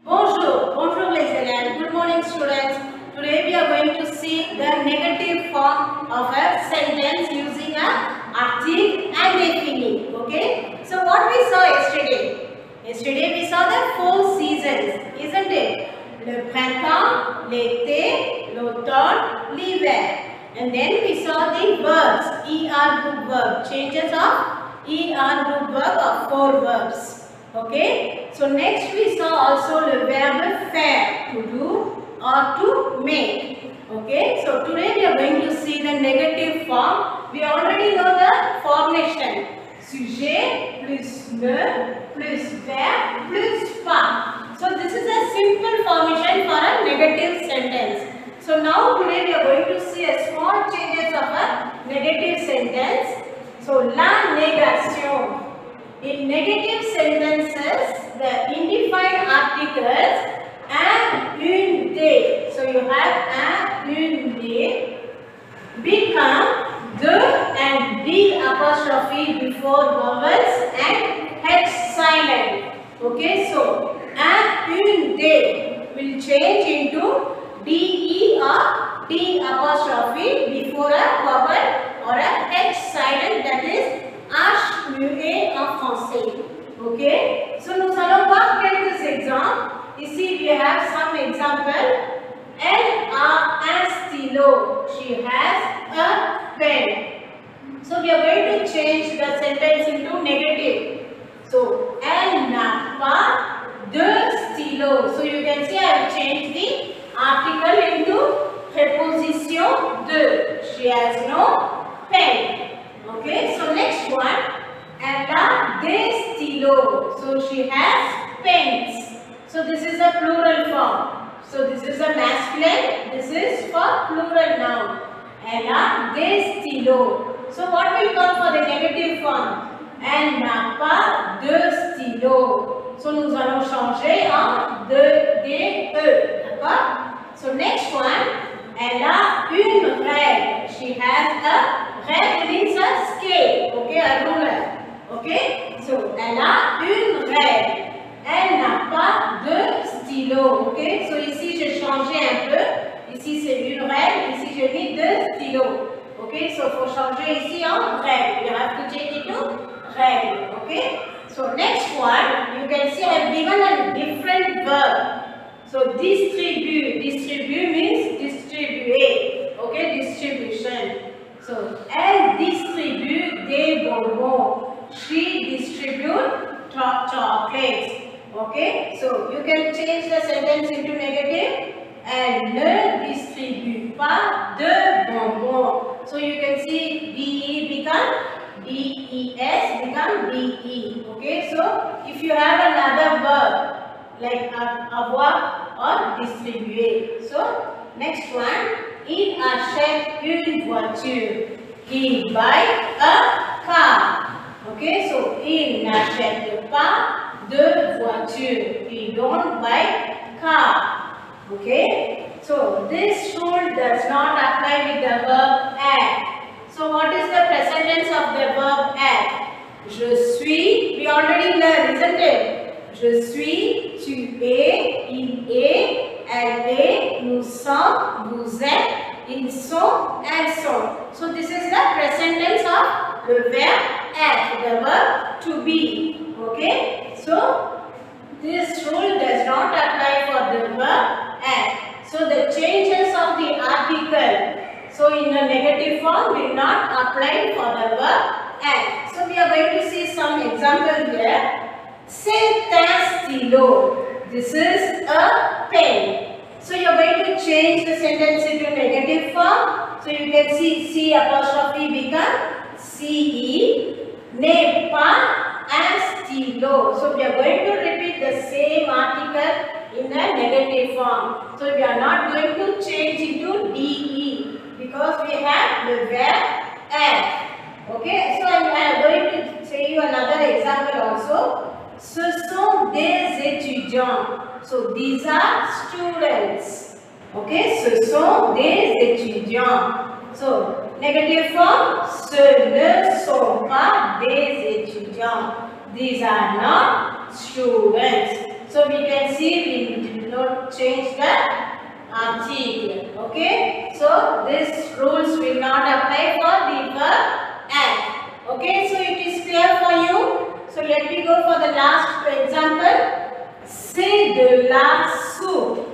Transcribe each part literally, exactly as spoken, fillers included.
Bonjour, bonjour les élèves. Good morning students. Today we are going to see the negative form of a sentence using a article and défini. Okay. So what we saw yesterday? Yesterday we saw the four seasons, isn't it? Le printemps, l'été, l'automne, l'hiver. And then we saw the verbs, er group verb, changes of er group verb of four verbs. Okay, so next we saw also the verb faire, to do or to make. Okay, so today we are going to see the negative form. We already know the formation: sujet plus le plus verbe plus pas. So this is a simple formation for a negative sentence. So now today we are going to see a small changes of a negative sentence. So la négation. In negative sentences, the indefined articles and une des. So you have un, une des become de and d apostrophe before vowels and h silent. Okay, so un, une des will change into de or d apostrophe before a vowel or a h silent, that is H muet en français. Ok, so nous allons voir quelques exemples. Ici, we have some example. Elle a un stylo. She has a pen. So we are going to change the sentence into negative. So elle n'a pas de stylo. So you can see I have changed the article into preposition de. She has no pen. Okay, so next one, elle a des stylos. So she has pens. So this is a plural form. So this is a masculine. This is for plural noun. Elle a des stylos. So what will come for the negative form? Elle n'a pas de stylo. So nous allons changer en de, des, e. D'accord? So next one, elle a une règle. She has a règle means a scale, okay, a ruler, okay. So elle a une règle. Elle n'a pas de stylo, okay. So ici j'ai changé un peu. Ici c'est une règle. Ici j'ai mis deux stylos, okay. So faut changer ici en règle. You have to change it to règle, okay. So next one, you can see I have given a different verb. So distribue. Distribue means distribuer, okay, distribution. So, elle distribue des bonbons. She distributes chocolates. Okay. So, you can change the sentence into negative. Elle ne distribue pas de bonbons. So, you can see de become des become de. Okay. So, if you have another verb like avoir or distribuer. So, next one. Il achète une voiture. He buy a car. Okay, so il n'achète pas de voiture. He don't buy car. Okay, so this rule does not apply with the verb être. So what is the present tense of the verb être? Je suis. We already learned, isn't it? Je suis, tu es, il est, elle est, nous sommes, vous êtes, ils sont, elles sont. So this is the present tense of the verb être, the verb to be. Okay. So this rule does not apply for the verb être. So the changes of the article, so in a negative form, will not apply for the verb être. So we are going to see some example here. C'est un stylo. This is a pen. So you are going to change the sentence into negative form. So you can see C apostrophe become C E. N'est pas un stylo. So we are going to repeat the same article in a negative form. So we are not going to change into D E because we have the verb être. Okay. So I am going to say you another example also. Ce sont des étudiants. So these are students. Okay, ce sont des étudiants. So negative form, ce ne sont pas des étudiants. These are not students. So we can see we did not change the article. Okay. So these rules will not apply for the verb act. Okay. So it is clear for you. So let me go for the last example. C'est de la soupe.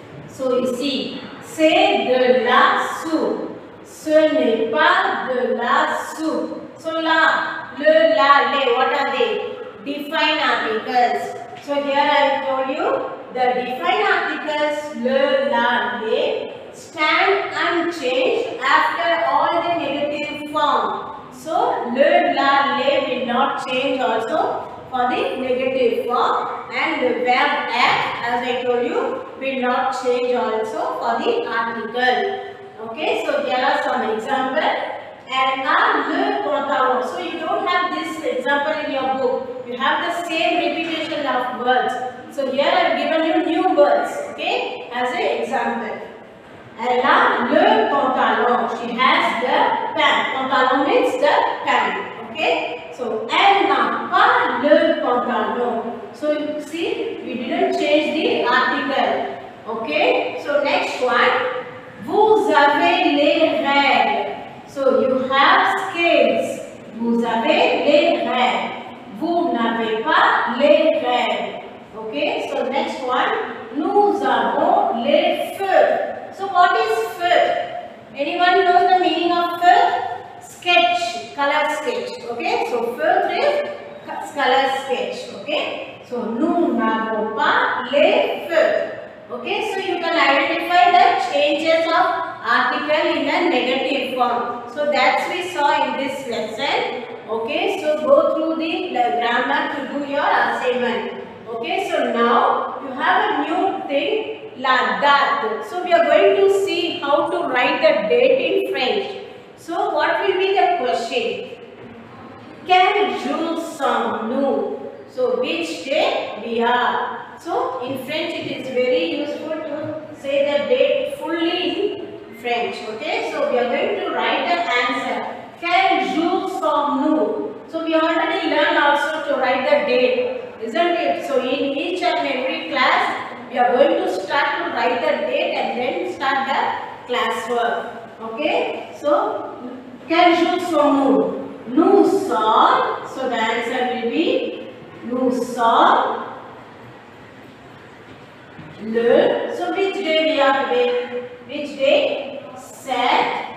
So you see, c'est de la soupe. Ce n'est pas de la soupe. So la, le, la, le, what are they? Define articles. So here I told you the define articles le, la, le stand unchanged after all the negative form. So le, la, le will not change also for the negative form, and the verb act, as I told you, will not change also for the article. Okay, so here are some examples. And now le pantalon. So you don't have this example in your book. You have the same repetition of words. So here I have given you new words. Okay, as an example. Elle a le pantalon. She has the pant. Pantalon means the pant. Okay. So elle n'a pas le pantalon. So you see, we didn't change the article. Okay. So next one. Vous avez les règles. So you have scales. Vous avez les règles. Vous n'avez pas les règles. Okay. So next one. Nous avons les feux. So what is feu? Anyone knows the meaning of feu? Sketch, color sketch. Okay. So feu is color sketch. Okay. So nous n'avons pas les feux. Okay. So you can identify the changes of article in a negative form. So that's we saw in this lesson. Okay. So go through the grammar to do your assignment. Okay. So now you have a new thing. La date. So we are going to see how to write the date in French. So what will be the question? Quel jour sommes-nous? So which day we are? So in French it is very useful to say the date fully in French. Okay. So we are going to write the answer. Quel jour sommes-nous? So we already learned also to write the date, isn't it? So in each and every class we are going to start to write the date and then start the classwork. Okay. So, quel jour sommes-nous? Nous sommes. So the answer will be nous sommes le. So which day we are today? Which day? seven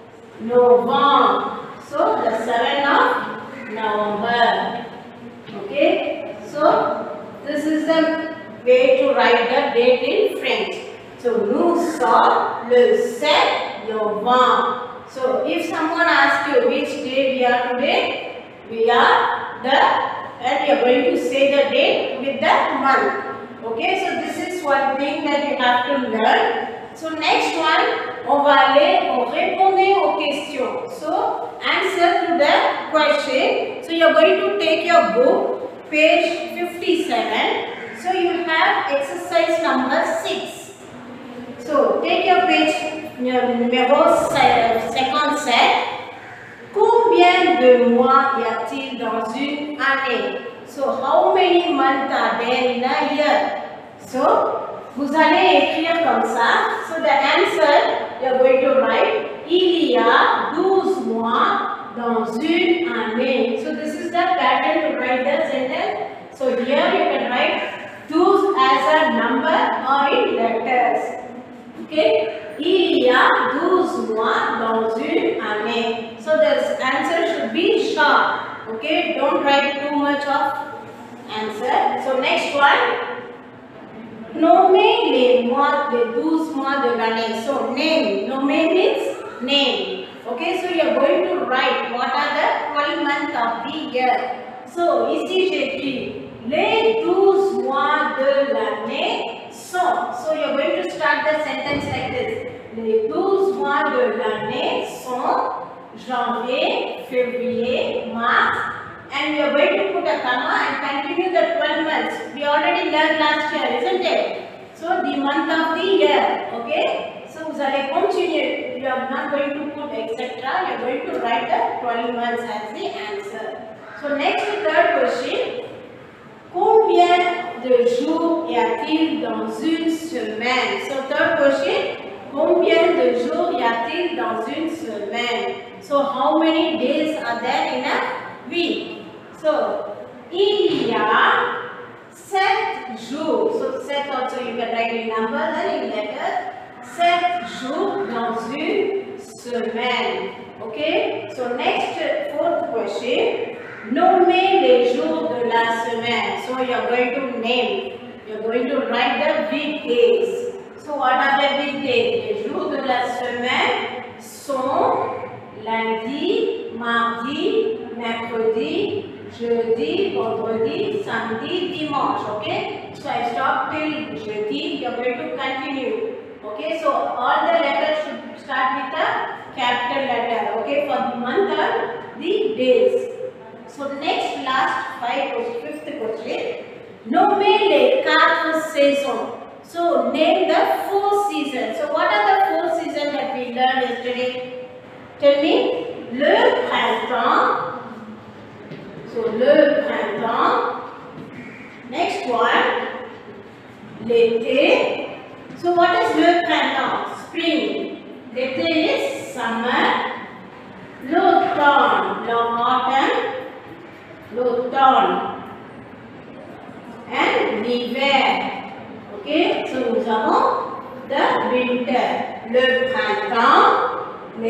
November. So the seventh of November. Okay. So this is the way to write the date in French. So nous sommes le sept Novembre. So if someone asks you which day we are today, we are the, and we are going to say the date with the month. Okay, so this is one thing that you have to learn. So next one, on va aller, on répondre aux questions. So answer to the question. So you are going to take your book, page fifty-seven. So you have exercise number six. So take your page numéro cinquante-sept. Combien de mois y a-t-il dans une année? So how many months are there in a year? So vous allez écrire comme ça. So the answer you are going to write. Il y a douze mois dans une année. So this is the pattern to write the sentence. So here you can write douze as a number or in letters. Okay. Il y a douze mois dans une année. So the answer should be short. Okay. Don't write too much of answer. So next one. Nommer les mois, les douze mois de l'année. So name. Nommer means name. Okay. So you are going to write what are the twelve months of the year. So ici j'écris les douze mois de l'année sont. So you are going to start the sentence like this. Les douze mois de l'année sont janvier, février, mars, and you are going to put a comma and continue the twelve months. We already learned last year, isn't it? So the month of the year. Okay. So vous allez continuer. You are not going to put et cetera. You are going to write the twelve months as the answer. So next, the third question. Combien de jours y a-t-il dans une semaine? So third question, combien de jours y a-t-il dans une semaine? So how many days are there in a week? So il y a sept jours. So sept also you can write in numbers and in letters. sept jours dans une semaine. Okay. So next fourth question. Nommez les jours de la semaine. So you are going to name. You are going to write the weekdays. So what are the weekdays? Les jours de la semaine sont lundi, mardi, mercredi, jeudi, vendredi, samedi, dimanche. Okay. So I stop till jeudi. You are going to continue. Okay. So all the letters should start with a capital letter. Okay. For the month or the days. So next last five question, fifth question. Nommez les quatre saisons. So name the four seasons. So what are the four seasons that we learned yesterday? Tell me. Le printemps. So le printemps. Next one. L'été. So what is le printemps? Spring. L'été is summer. L'automne. L'automne. L'automne and l'hiver. Okay, so nous avons the winter, le printemps,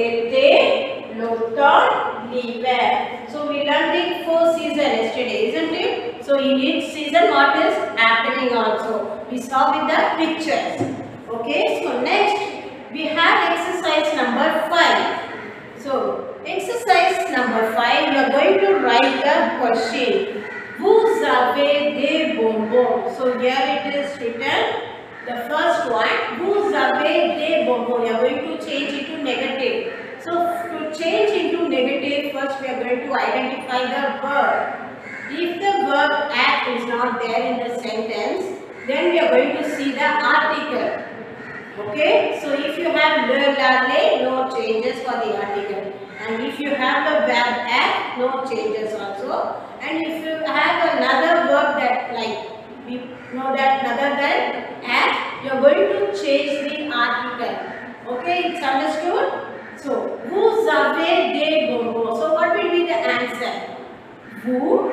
l'été, l'automne, l'hiver. So we learned the four seasons yesterday, isn't it? So in each season what is happening also. We saw with the pictures. Okay, so next we have exercise number five. So exercise number five, you are going to write the question. Vous avez des bonbons. So here it is written. The first one, vous avez des bonbons. You are going to change it to negative. So to change into negative, first we are going to identify the verb. If the verb act is not there in the sentence, then we are going to see the article. Okay, so if you have le, la, le, no changes for the article. And if you have the verb act, no changes also. And if you have another verb that like, we know that other than act, you are going to change the article. Okay, it's understood? So, vous avez des bonbons. So, what will be the answer? Vous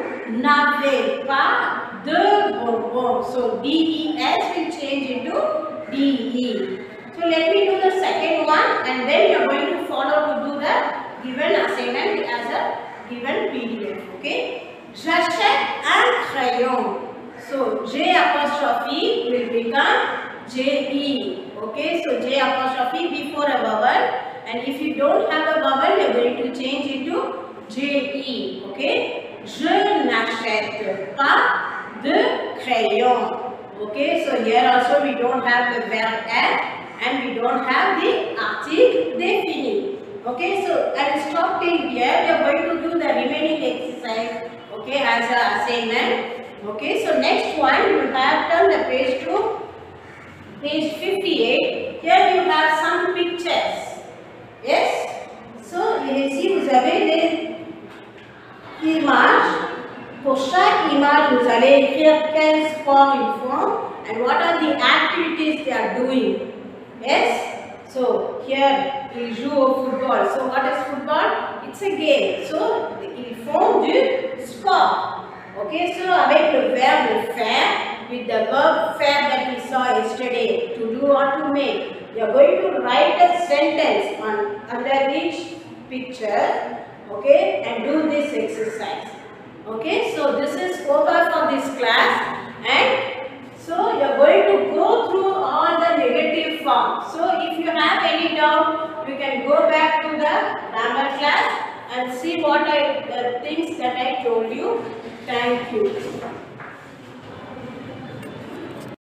n'avez pas de bonbons. So, D E S will change into D E. So let me do the second one and then you are going to follow to do the given assignment as a given P D F. Okay. J'achète un crayon. So J apostrophe will become J E. Okay. So J apostrophe before a vowel, and if you don't have a vowel you are going to change into J E. Okay. Je n'achète pas de crayon. Okay, so here also we don't have the verb act and we don't have the article défini. Okay, so I will stop till here. We are going to do the remaining exercise. Okay, as a assignment. Okay, so next one you have turn the page to page fifty-eight. Here you have some pictures. Yes. So ici vous avez des images. For chaque image, vous allez écrire quel sport ils font and what are the activities they are doing. Yes? So, here, ils jouent au football. So, what is football? It's a game. So, ils font du sport. Okay, so avec le verbe faire, with the verb faire that we saw yesterday, to do or to make, you are going to write a sentence on under each picture, okay, and do this exercise. Okay, so this is over for this class, and so you are going to go through all the negative forms. So if you have any doubt, you can go back to the grammar class and see what I the things that I told you. Thank you.